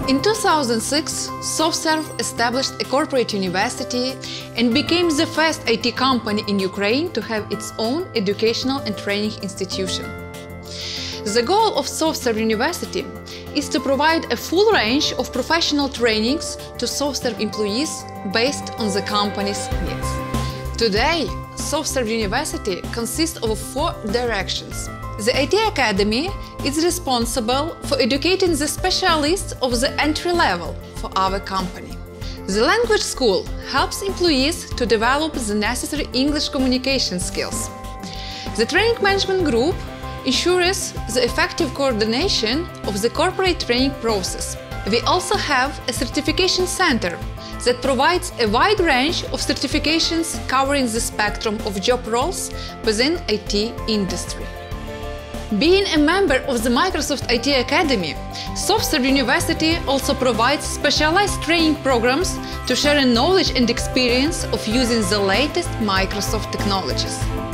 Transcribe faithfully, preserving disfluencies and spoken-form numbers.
In two thousand six, SoftServe established a corporate university and became the first I T company in Ukraine to have its own educational and training institution. The goal of SoftServe University is to provide a full range of professional trainings to SoftServe employees based on the company's needs. Today, SoftServe University consists of four directions. The I T Academy is responsible for educating the specialists of the entry level for our company. The Language School helps employees to develop the necessary English communication skills. The Training Management Group ensures the effective coordination of the corporate training process. We also have a certification center that provides a wide range of certifications covering the spectrum of job roles within I T industry. Being a member of the Microsoft I T Academy, SoftServe University also provides specialized training programs to share knowledge and experience of using the latest Microsoft technologies.